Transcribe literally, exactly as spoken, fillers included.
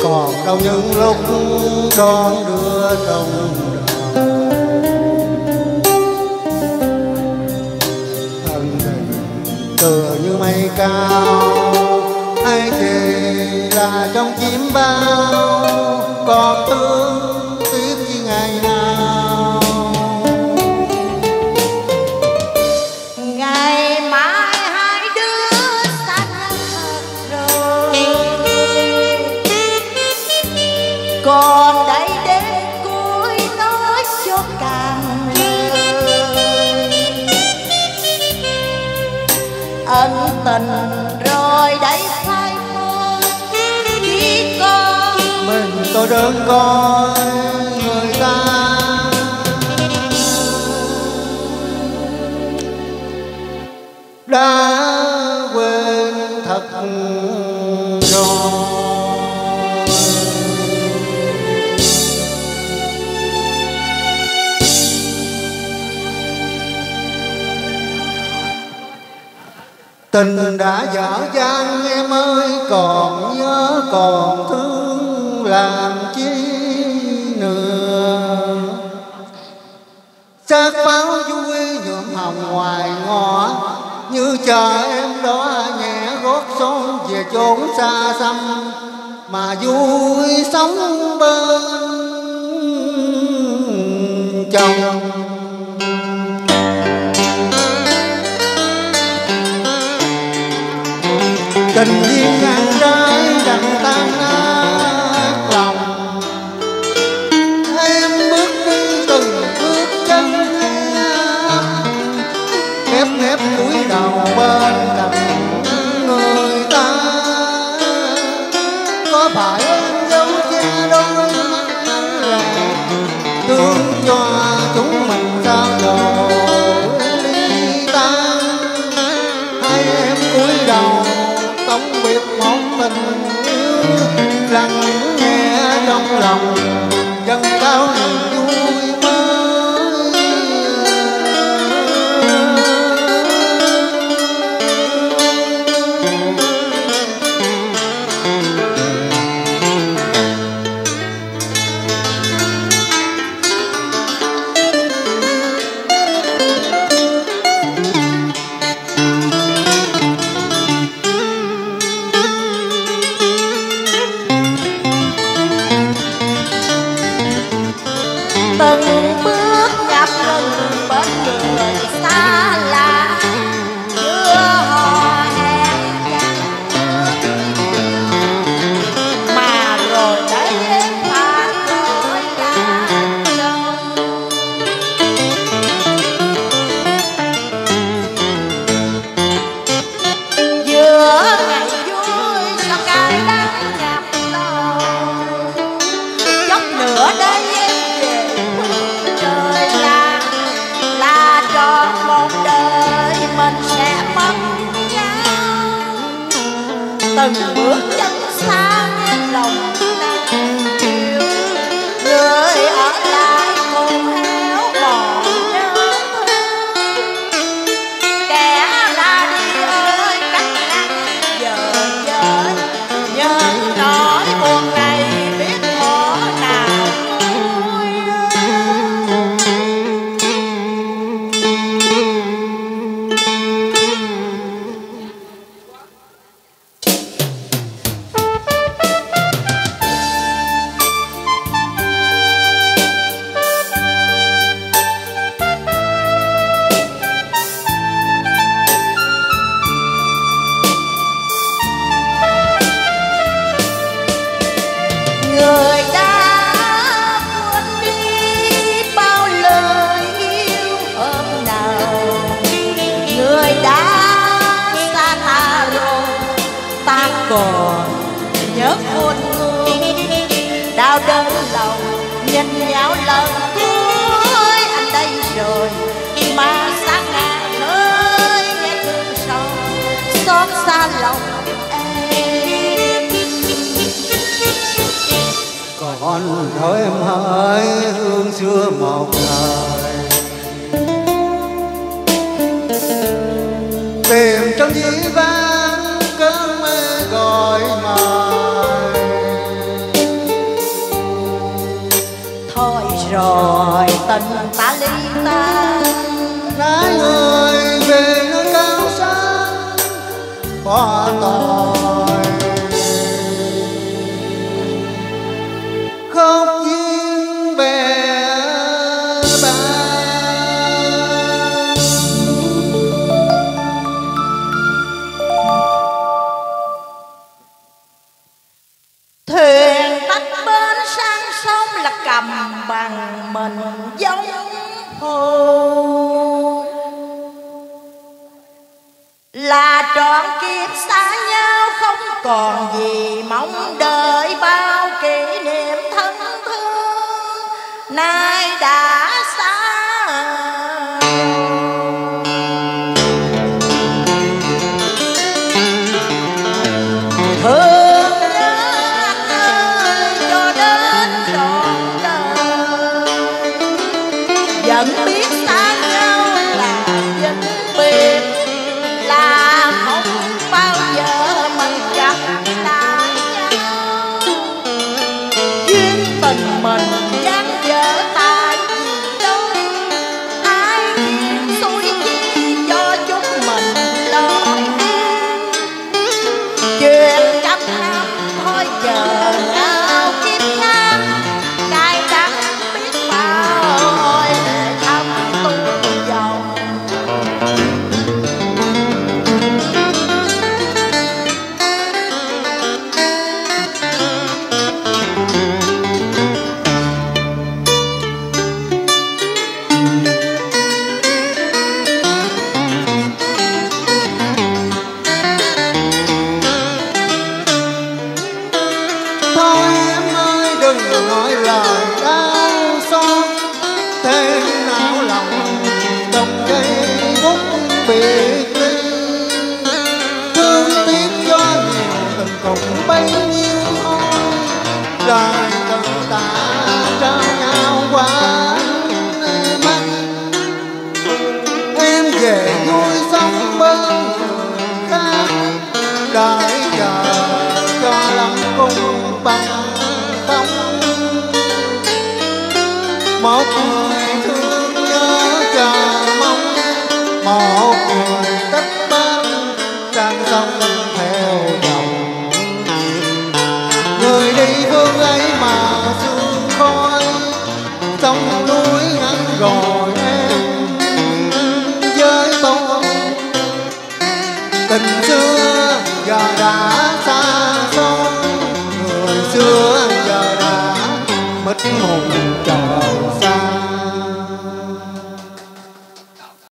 còn đâu những lúc đón đưa trong thân tình tựa như mây cao, hay chỉ là trong chim bao còn thương tiếc như ngày nào. Ngày mai hai đứa xa thật rồi, còn đây đến cuối nói cho càng lời. Ân tình rồi đây phai mờ, chỉ còn mình tôi đơn côi người ta. Đã quên thật rồi. Tình đã dở dang em ơi, còn nhớ còn thương làm chi nữa. Xác pháo vui nhuộm hồng ngoài ngõ, như chờ em đó nhẹ gót son về chốn xa xăm, mà vui sống bên chồng. Tình duyên ngang trái đành tan nát lòng, em bước đi từng bước chân khép khép cúi đầu bên cạnh người ta. Có phải em giấu che đôi mắt là thương cho chúng mình sao rồi ly tan, hay em cúi đầu tống biệt một tình yêu lặng nghe trong lòng dâng cao niềm vui mới. từng bước gặp gần bên người xa lạ, chưa hò hẹn mà rồi đấy em phản đối là chồng. Giữa ngày vui sao cay đắng nhập lòng, chốc nữa đây từng bước chân xa nghe lòng đang yêu, người ở lại cùng héo mòn nhớ thương, kẻ ra đi ơi cắt ngang giờ chơi, nhưng nỗi buồn này biết khó nào nguôi. Người đã cuốn đi bao lời yêu hôm nào, người đã xa ta rồi ta còn nhớ khôn nguôi, đau đớn lòng nhìn nhau lần cuối. Anh đây rồi mà sáng ngàn ơi nghe thương sâu xót xa lòng em. Còn thôi em hỡi hương xưa một thời, tìm trong dĩ vãng cơn mê gọi mời. ta. Nái người về nơi cao sang bỏ tội khóc duyên bè bàng. Thuyền tách bên sang sông là cầm bằng mình giống hồ, là trọn kiếp xa nhau không còn gì mong đợi bao kỷ niệm thân thương nay đã xa. Thương nhớ anh ơi cho đến trọn đời, vẫn biết xa nhau là vĩnh biệt, là không bao giờ mình gặp lại nhau. Duyên tình mình dang dở tại vì đâu, ai biết xui chi cho chúng mình lỗi an. Chuyện trăm năm thôi chờ nào kiếp khác, cay đắng biết bao hồi để thăm tu dòng. Thôi em ơi đừng nói lời đau xót, thêm não lòng trong giây phút biệt ly. Thương tiếc cho nhiều tình cùng bấy nhiêu thôi, đời cần ta trao nhau qua mắt. Em về vui sống bên người khác, đợi chờ cho lâm cung bằng không. Một người thương nhớ chờ mong, một người tất băng sang sông theo dòng. Người đi phương ấy mà sương khói, sông núi ngắn gò